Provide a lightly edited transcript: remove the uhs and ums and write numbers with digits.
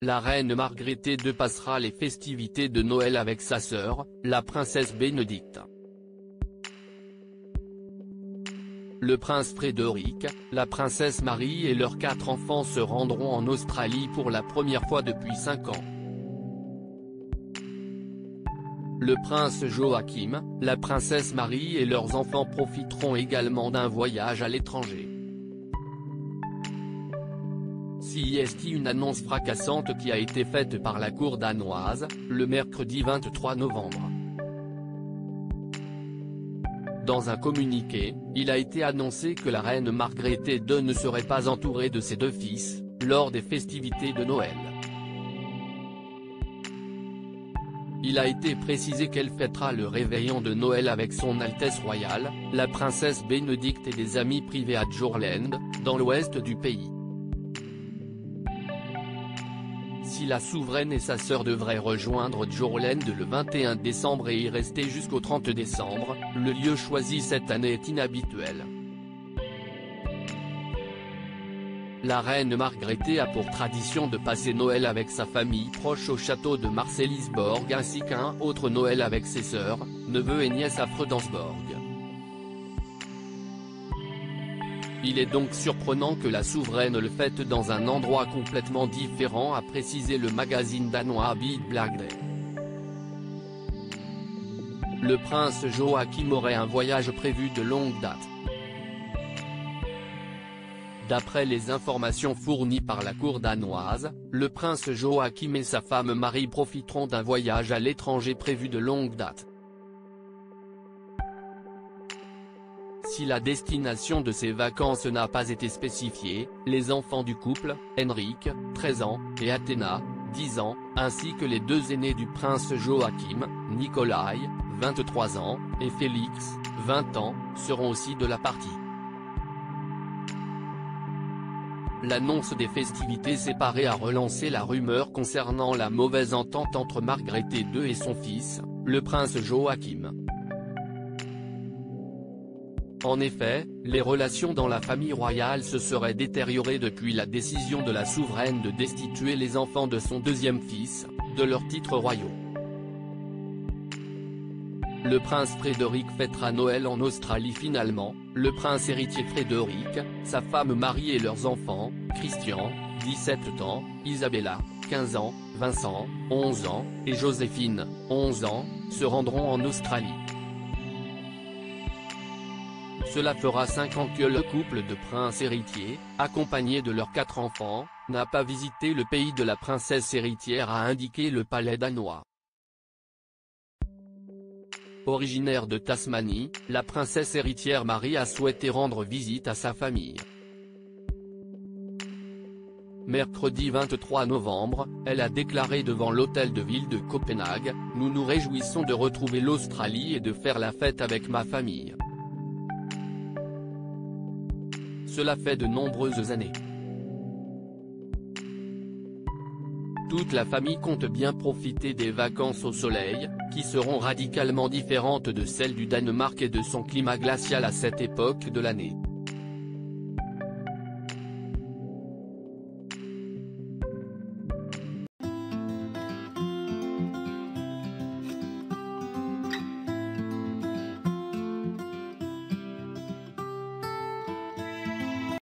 la reine Margrethe II passera les festivités de Noël avec sa sœur, la princesse Bénédicte. Le prince Frédéric, la princesse Marie et leurs 4 enfants se rendront en Australie pour la première fois depuis 5 ans. Le prince Joachim, la princesse Marie et leurs enfants profiteront également d'un voyage à l'étranger. C'est une annonce fracassante qui a été faite par la cour danoise, le mercredi 23 novembre. Dans un communiqué, il a été annoncé que la reine Margrethe II ne serait pas entourée de ses 2 fils, lors des festivités de Noël. Il a été précisé qu'elle fêtera le réveillon de Noël avec son Altesse royale, la princesse Bénédicte et des amis privés à Djurland, dans l'ouest du pays. Si la souveraine et sa sœur devraient rejoindre Djurland le 21 décembre et y rester jusqu'au 30 décembre, le lieu choisi cette année est inhabituel. La reine Margrethe a pour tradition de passer Noël avec sa famille proche au château de Marselisborg ainsi qu'un autre Noël avec ses sœurs, neveux et nièces à Fredensborg. Il est donc surprenant que la souveraine le fête dans un endroit complètement différent, a précisé le magazine danois Billed. Le prince Joachim aurait un voyage prévu de longue date. D'après les informations fournies par la cour danoise, le prince Joachim et sa femme Marie profiteront d'un voyage à l'étranger prévu de longue date. Si la destination de ces vacances n'a pas été spécifiée, les enfants du couple, Henrik, 13 ans, et Athéna, 10 ans, ainsi que les 2 aînés du prince Joachim, Nikolai, 23 ans, et Félix, 20 ans, seront aussi de la partie. L'annonce des festivités séparées a relancé la rumeur concernant la mauvaise entente entre Margrethe II et son fils, le prince Joachim. En effet, les relations dans la famille royale se seraient détériorées depuis la décision de la souveraine de destituer les enfants de son 2e fils, de leurs titres royaux. Le prince Frédéric fêtera Noël en Australie finalement, le prince héritier Frédéric, sa femme Marie et leurs enfants, Christian, 17 ans, Isabella, 15 ans, Vincent, 11 ans, et Joséphine, 11 ans, se rendront en Australie. Cela fera 5 ans que le couple de princes héritiers, accompagné de leurs 4 enfants, n'a pas visité le pays de la princesse héritière, a indiqué le palais danois. Originaire de Tasmanie, la princesse héritière Marie a souhaité rendre visite à sa famille. Mercredi 23 novembre, elle a déclaré devant l'hôtel de ville de Copenhague, « Nous nous réjouissons de retrouver l'Australie et de faire la fête avec ma famille. Cela fait de nombreuses années. Toute la famille compte bien profiter des vacances au soleil, qui seront radicalement différentes de celles du Danemark et de son climat glacial à cette époque de l'année.